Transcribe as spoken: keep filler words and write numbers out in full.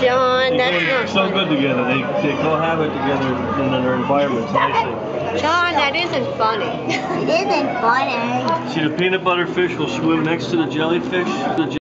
John, that's not so funny. good together. They they cohabit together in their environments nicely. John, that isn't funny. It isn't funny. See, the peanut butter fish will swim next to the jellyfish. The